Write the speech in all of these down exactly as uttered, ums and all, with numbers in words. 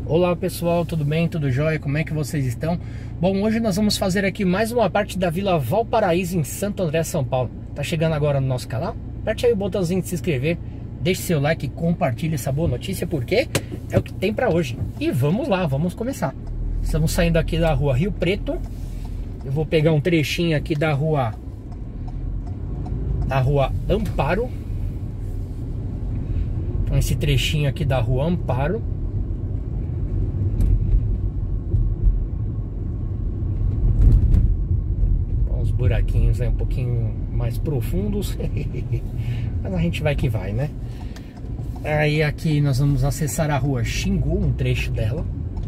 Olá pessoal, tudo bem? Tudo jóia? Como é que vocês estão? Bom, hoje nós vamos fazer aqui mais uma parte da Vila Valparaíso em Santo André, São Paulo. Tá chegando agora no nosso canal? Aperte aí o botãozinho de se inscrever, deixe seu like e compartilhe essa boa notícia, porque é o que tem pra hoje. E vamos lá, vamos começar. Estamos saindo aqui da rua Rio Preto. Eu vou pegar um trechinho aqui da rua da rua Amparo. Esse trechinho aqui da rua Amparo. Os buraquinhos aí um pouquinho mais profundos. Mas a gente vai que vai, né? Aí aqui nós vamos acessar a rua Xingu, um trecho dela.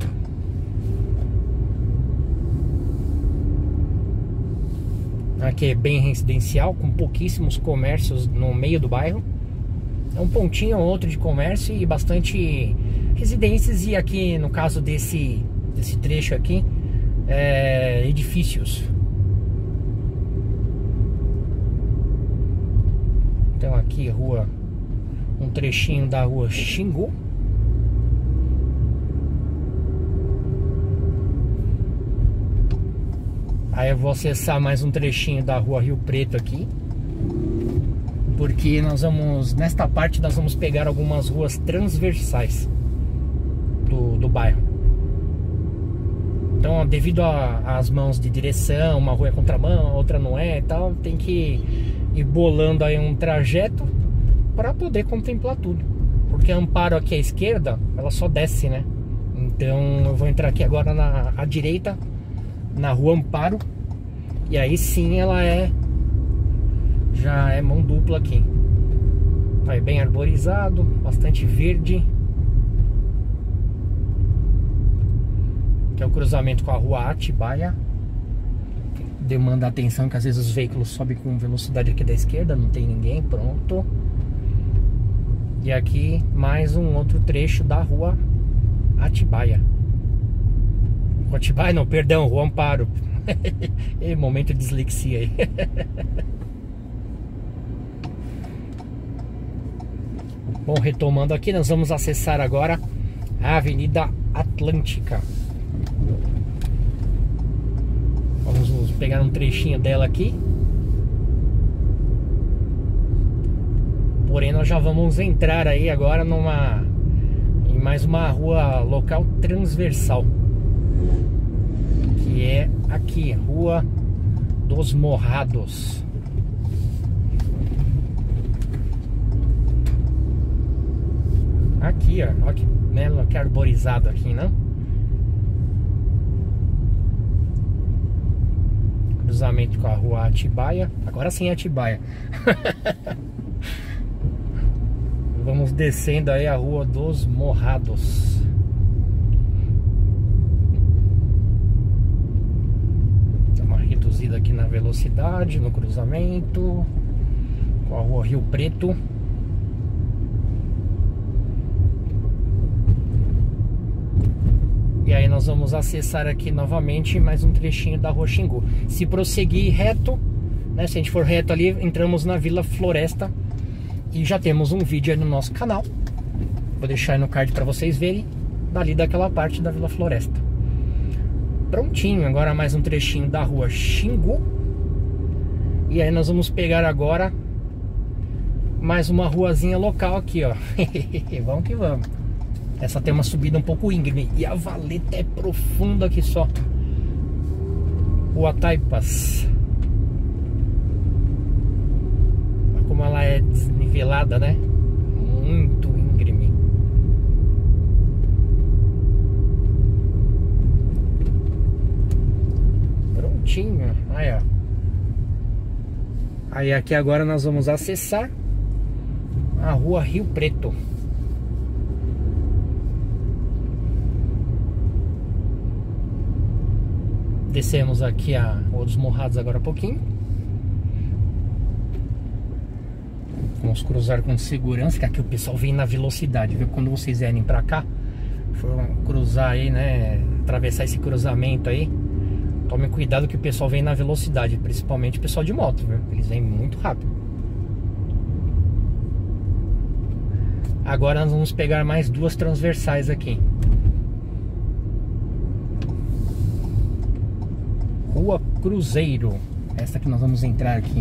Aqui é bem residencial, com pouquíssimos comércios no meio do bairro. É um pontinho ou outro de comércio e bastante residências. E aqui no caso desse, desse trecho aqui, é, edifícios. Então aqui rua, um trechinho da rua Xingu. Aí eu vou acessar mais um trechinho da rua Rio Preto aqui, porque nós vamos, nesta parte nós vamos pegar algumas ruas transversais do, do bairro. Então, devido às mãos de direção, uma rua é contramão, a outra não é e tal, tem que ir bolando aí um trajeto para poder contemplar tudo. Porque a Amparo aqui à esquerda, ela só desce, né? Então eu vou entrar aqui agora na à direita, na rua Amparo, e aí sim ela é já é mão dupla aqui. Aí bem arborizado, bastante verde. Que é o cruzamento com a rua Atibaia. Demanda atenção que às vezes os veículos sobem com velocidade aqui da esquerda, não tem ninguém, pronto. E aqui mais um outro trecho da rua Atibaia. Atibaia não, perdão, rua Amparo. E momento de dislexia aí. Bom, retomando aqui, nós vamos acessar agora a Avenida Atlântica. Vamos pegar um trechinho dela aqui. Porém nós já vamos entrar aí agora numa em mais uma rua local transversal, que é aqui, Rua dos Morrados. Aqui, ó, olha que, né, que arborizado aqui, não? Cruzamento com a rua Atibaia. Agora sim Atibaia. Vamos descendo aí a Rua dos Morrados. Dá uma reduzida aqui na velocidade, no cruzamento com a rua Rio Preto. E aí nós vamos acessar aqui novamente mais um trechinho da rua Xingu. Se prosseguir reto, né, se a gente for reto ali, entramos na Vila Floresta. E já temos um vídeo aí no nosso canal. Vou deixar aí no card para vocês verem, dali daquela parte da Vila Floresta. Prontinho, agora mais um trechinho da rua Xingu. E aí nós vamos pegar agora mais uma ruazinha local aqui, ó. Vamos que vamos. Essa tem uma subida um pouco íngreme e a valeta é profunda aqui só. Rua Taipas. Olha como ela é desnivelada, né? Muito íngreme. Prontinho. Aí, ó. Aí aqui agora nós vamos acessar a rua Rio Preto. Descemos aqui a Rua dos Morrados agora há pouquinho. Vamos cruzar com segurança, que aqui o pessoal vem na velocidade, viu? Quando vocês vierem pra cá, for cruzar aí, né? Atravessar esse cruzamento aí, tomem cuidado que o pessoal vem na velocidade, principalmente o pessoal de moto, viu? Eles vêm muito rápido. Agora nós vamos pegar mais duas transversais aqui. Rua Cruzeiro. Essa que nós vamos entrar aqui.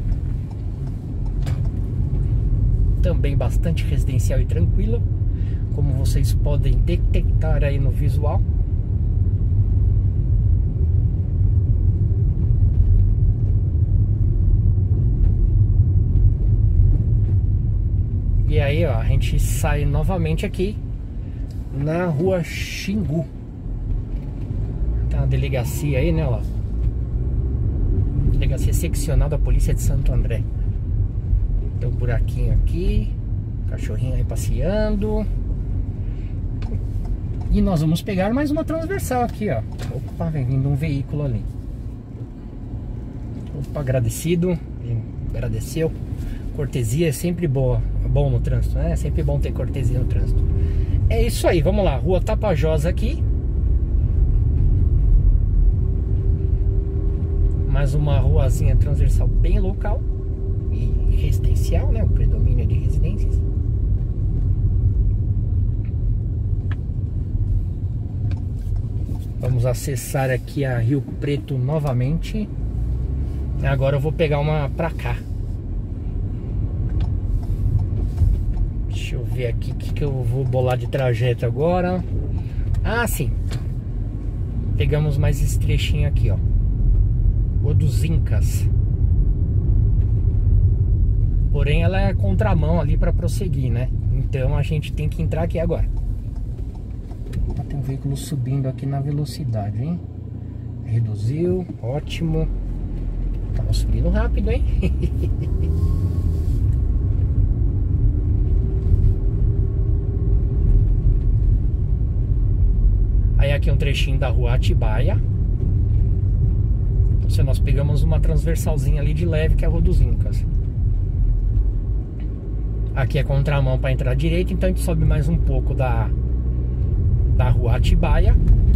Também bastante residencial e tranquila, como vocês podem detectar aí no visual. E aí, ó, a gente sai novamente aqui na Rua Xingu. Tá a delegacia aí, né, ó. Delegacia seccional da Polícia de Santo André. Tem um buraquinho aqui, cachorrinho aí passeando. E nós vamos pegar mais uma transversal aqui, ó. Opa, vem vindo um veículo ali. Opa, agradecido. Agradeceu. Cortesia é sempre boa, bom no trânsito, né? É sempre bom ter cortesia no trânsito. É isso aí, vamos lá. Rua Tapajós aqui. Mais uma ruazinha transversal bem local e residencial, né? O predomínio de residências. Vamos acessar aqui a Rio Preto novamente. Agora eu vou pegar uma pra cá. Deixa eu ver aqui o que, que eu vou bolar de trajeto agora. Ah, sim. Pegamos mais esse trechinho aqui, ó. O dos Incas. Porém ela é contramão ali para prosseguir, né? Então a gente tem que entrar aqui agora. Tem um veículo subindo aqui na velocidade, hein? Reduziu, ótimo. Tava subindo rápido, hein? Aí aqui é um trechinho da Rua Atibaia. Então, nós pegamos uma transversalzinha ali de leve, que é a Rua dos Incas. Aqui é contramão para entrar à direita, então a gente sobe mais um pouco da, da Rua Atibaia.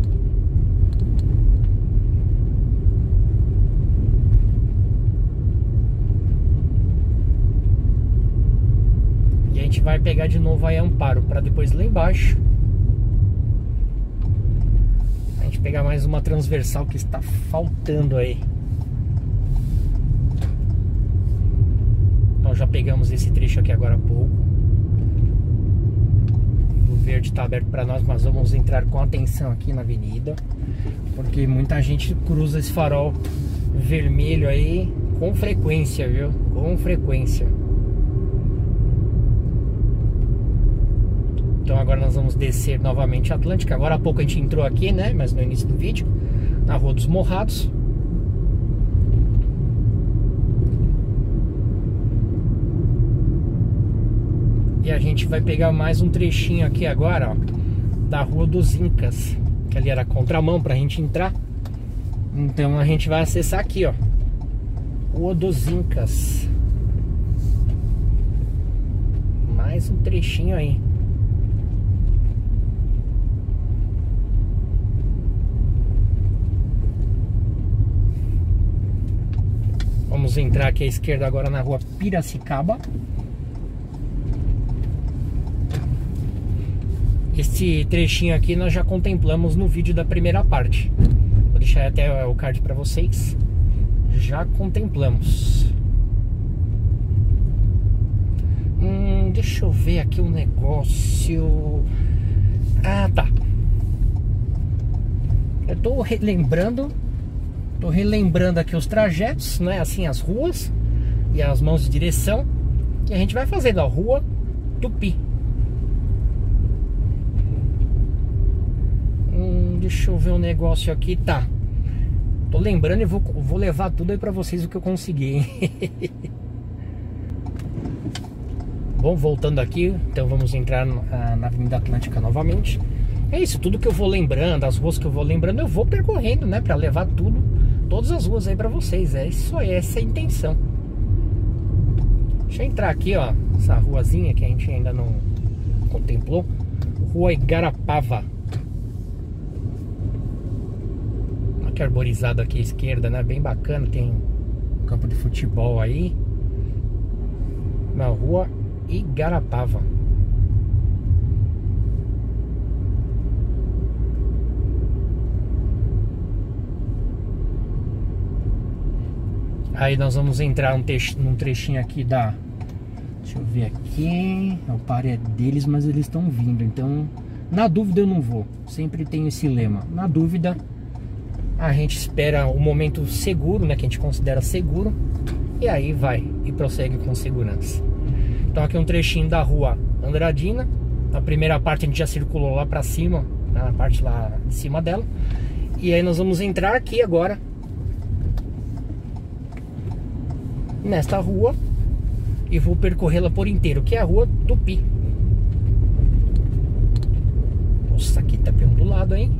E a gente vai pegar de novo aí Amparo, para depois lá embaixo a gente pegar mais uma transversal que está faltando aí. Nós já pegamos esse trecho aqui agora há pouco. O verde está aberto para nós, mas vamos entrar com atenção aqui na avenida, porque muita gente cruza esse farol vermelho aí com frequência, viu? Com frequência. Então agora nós vamos descer novamente a Atlântica. Agora há pouco a gente entrou aqui, né? Mas no início do vídeo, na Rua dos Morrados. E a gente vai pegar mais um trechinho aqui agora, ó, da Rua dos Incas, que ali era contramão pra gente entrar. Então a gente vai acessar aqui, ó, Rua dos Incas. Mais um trechinho aí. Vamos entrar aqui à esquerda agora na Rua Piracicaba. Esse trechinho aqui nós já contemplamos no vídeo da primeira parte. Vou deixar até o card para vocês. Já contemplamos. Hum, deixa eu ver aqui um negócio. Ah, tá. Eu tô relembrando. Tô relembrando aqui os trajetos, né? Assim, as ruas e as mãos de direção. E a gente vai fazendo a Rua Tupi. Hum, deixa eu ver um negócio aqui, tá? Tô lembrando e vou, vou levar tudo aí pra vocês o que eu consegui, hein? Bom, voltando aqui, então vamos entrar na, na Avenida Atlântica novamente. É isso, tudo que eu vou lembrando, as ruas que eu vou lembrando, eu vou percorrendo, né? Pra levar tudo, todas as ruas aí pra vocês. É isso aí, essa é a intenção. Deixa eu entrar aqui, ó, essa ruazinha que a gente ainda não contemplou. Rua Igarapava. Que arborizado aqui à esquerda, né? Bem bacana, tem um campo de futebol aí. Na Rua Igarapava. Aí nós vamos entrar um trecho, num trechinho aqui da... Deixa eu ver aqui. O par é deles, mas eles estão vindo. Então, na dúvida eu não vou. Sempre tenho esse lema. Na dúvida, a gente espera o momento seguro, né? Que a gente considera seguro. E aí vai e prossegue com segurança. Então aqui um trechinho da rua Andradina. A primeira parte a gente já circulou lá pra cima, na parte lá de cima dela. E aí nós vamos entrar aqui agora nesta rua e vou percorrê-la por inteiro, que é a rua Tupi. Nossa, aqui tá bem do lado, hein?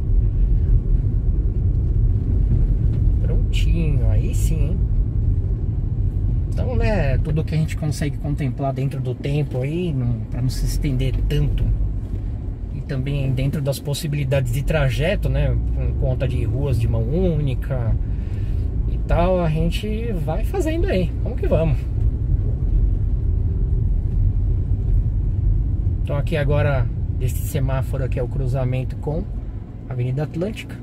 Prontinho, aí sim, hein? Então, né, tudo que a gente consegue contemplar dentro do tempo aí, para não se estender tanto. E também dentro das possibilidades de trajeto, né, por conta de ruas de mão única e tal, a gente vai fazendo aí. Vamos que vamos. Então aqui agora, desse semáforo aqui é o cruzamento com a Avenida Atlântica.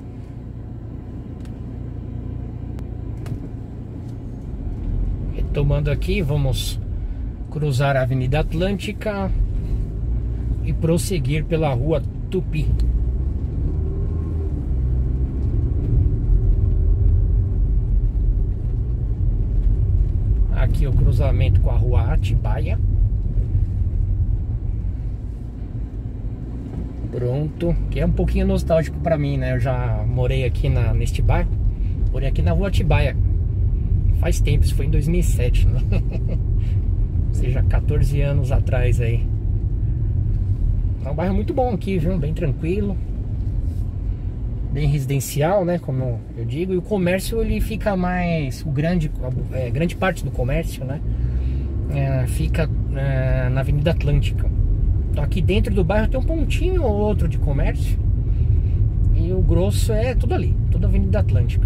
Retomando aqui, vamos cruzar a Avenida Atlântica e prosseguir pela rua Tupi. Aqui o cruzamento com a rua Atibaia. Pronto, que é um pouquinho nostálgico pra mim, né? Eu já morei aqui na, neste bairro. Morei aqui na rua Atibaia faz tempo, isso foi em dois mil e sete, né? Ou seja, quatorze anos atrás aí. É um bairro muito bom aqui, viu? Bem tranquilo, bem residencial, né? Como eu digo. E o comércio, ele fica mais... O grande, é, grande parte do comércio, né? É, fica é, na Avenida Atlântica. Então aqui dentro do bairro tem um pontinho ou outro de comércio. E o grosso é tudo ali, toda a Avenida Atlântica.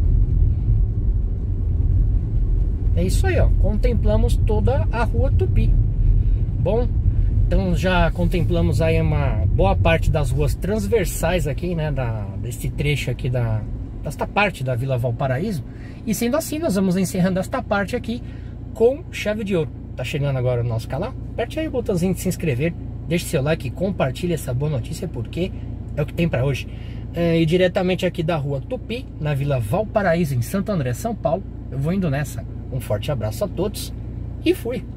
É isso aí, ó. Contemplamos toda a rua Tupi. Bom, então já contemplamos aí uma boa parte das ruas transversais aqui, né? Da, desse trecho aqui da, desta parte da Vila Valparaíso. E sendo assim, nós vamos encerrando esta parte aqui com chave de ouro. Tá chegando agora no nosso canal? Aperte aí o botãozinho de se inscrever. Deixe seu like e compartilhe essa boa notícia, porque é o que tem para hoje. É, e diretamente aqui da rua Tupi, na Vila Valparaíso, em Santo André, São Paulo, eu vou indo nessa. Um forte abraço a todos e fui!